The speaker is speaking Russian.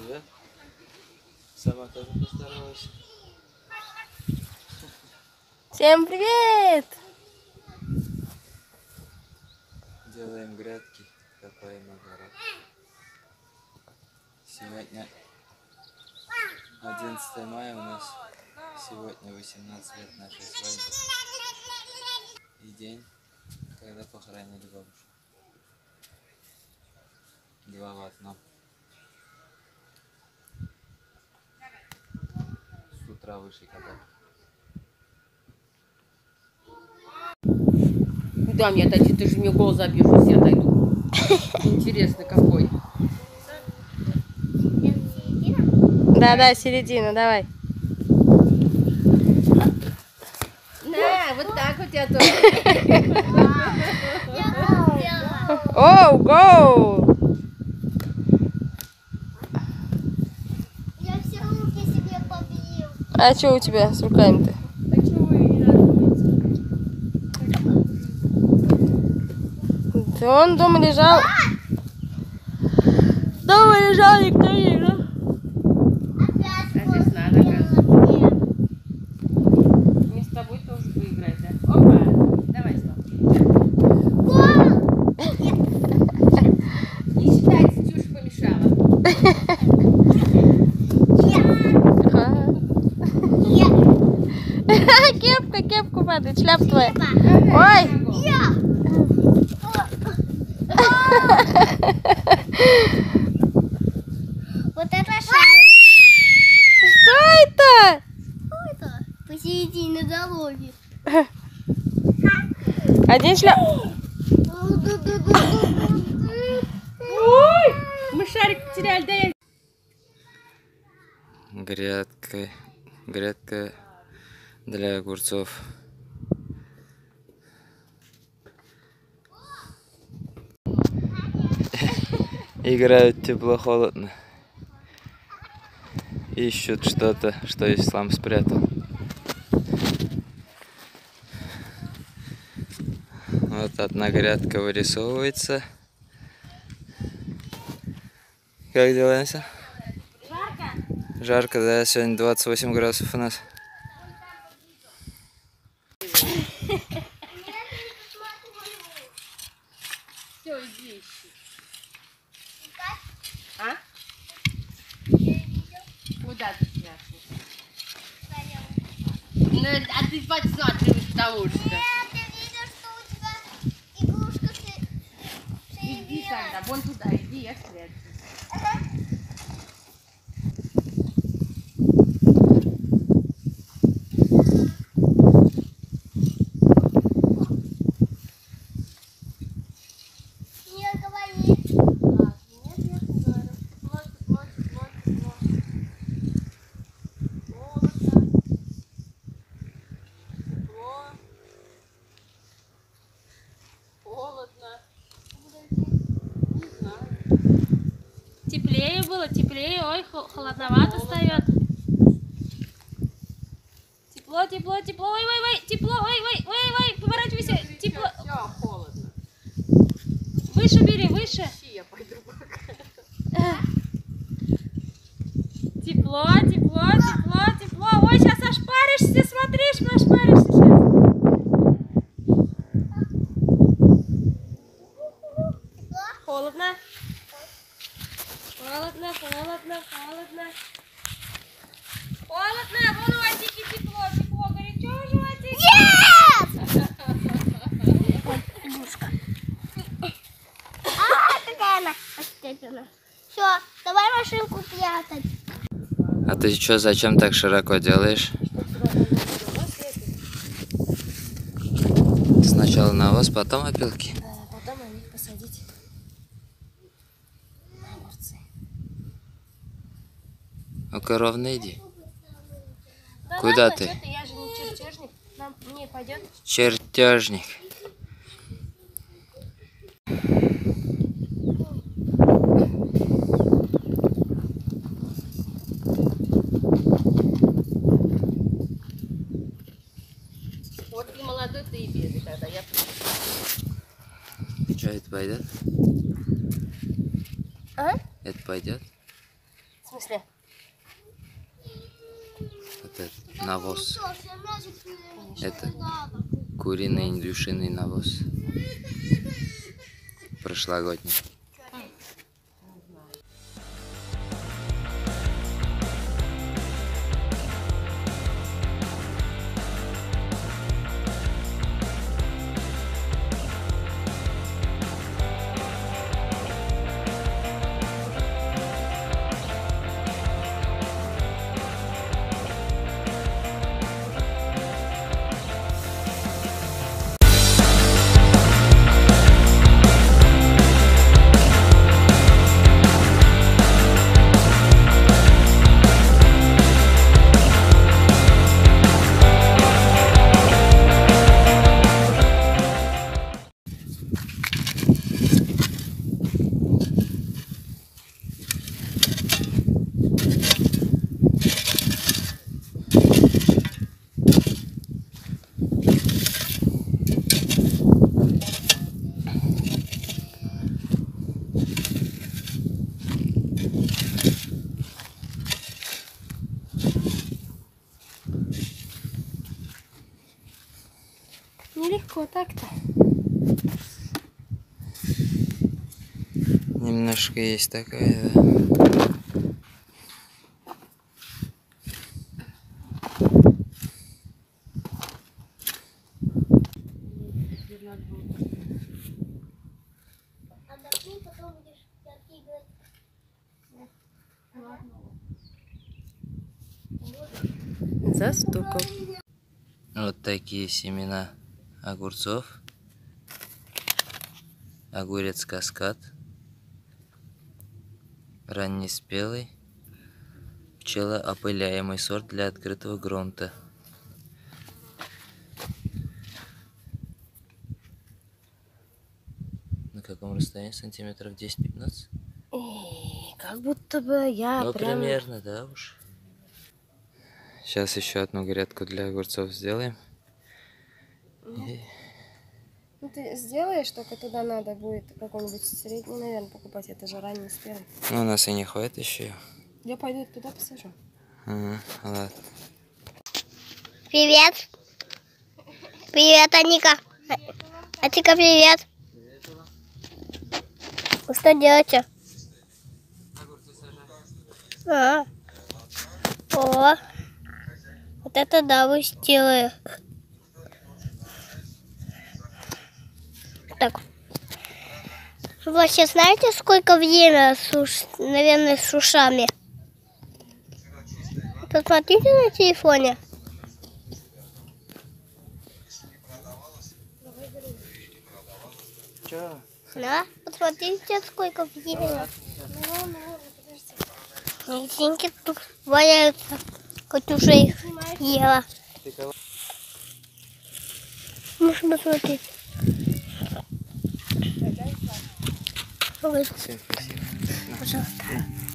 да? Сама тоже поздоровайся. Всем привет! Делаем грядки, копаем огород. Сегодня 11 мая у нас. Сегодня 18 лет нашей свадьбы. И день, когда похоронили бабушку. Два в одном. С утра вышли копать. Куда мне отойти? Ты же мне гол забьешь, если я отойду. Интересно какой. Да, середина, давай. На, вот так вот я тоже. Оу, гоу! Я все руки себе побил. А что у тебя с руками-то? Да он дома лежал. Дома лежал, никто не играл. Опять А здесь надо, оказывается. Мне с тобой тоже поиграть, да? Опа! Давай, стоп. Не считать, Тюша помешала. Кепка падает, шляпа твоя. Ой! Вот это шар. Что это? Что это? Посередине дороги. Один шляп. Ой! Мы шарик потеряли, да я... Грядка для огурцов. Играют тепло-холодно. Ищут что-то, что Ислам спрятал. Вот одна грядка вырисовывается. Как дела, Ася? Жарко? Жарко, да, сегодня 28 градусов у нас. Все, иди ищи. А? Куда ты спрятал? Ну, а ты подсматриваешь, потому что. Ты видишь, что у тебя игрушка Иди тогда, вон туда, иди, я спрячу. Не говори. Нет, я не говорю. Вот. Холодно. Не знаю. Теплее было, теплее. Ой, холодновато встает. Тепло. Ой, тепло. Ой, поворачивайся. Тепло. Все, холодно. Выше бери, выше. Я пойду пока. Тепло. Ой, сейчас ошпаришься, смотришь, ошпаришься сейчас. Холодно. Вон у Васики тепло, горячо у животик. Какая она отстегнена. Все, давай машинку прятать. А ты что, зачем так широко делаешь? Сначала навоз, потом опилки. Потом на них посадить огурцы. Ну-ка, ровно иди. Да Куда ладно, ты? чё я же не чертежник. Мне пойдет. Чертежник. Вот ты молодой, ты и бегай тогда. Я... Что, это пойдет? А? Это пойдет? В смысле? Это навоз. Это куриный индюшиный навоз. Прошлогодний. Нелегко так-то. Немножко есть такая, да. Отдохни, потом будешь закидывать. Застукал. Вот такие семена огурцов. Огурец каскад. Раннеспелый. Пчелоопыляемый сорт для открытого грунта. На каком расстоянии? Сантиметров 10-15? Как будто бы я Ну, прям... примерно, да уж. Сейчас еще одну грядку для огурцов сделаем. Ну, ты сделаешь, только туда надо будет какой-нибудь средний, наверное, покупать. Это же ранний спелый. Ну, у нас и не хватит еще. Я пойду туда посажу. Ага, ладно. Привет. Привет, Аника. Атика, привет. Вы что делаете? О, вот это да, вы сделали. Так. Вы вообще знаете, сколько время, наверное, с ушами? Посмотрите на телефоне. Че? Да, посмотрите, сколько времени. Деньги тут валяются. Катюша их ела. Можешь посмотреть. Всем спасибо. Пожалуйста.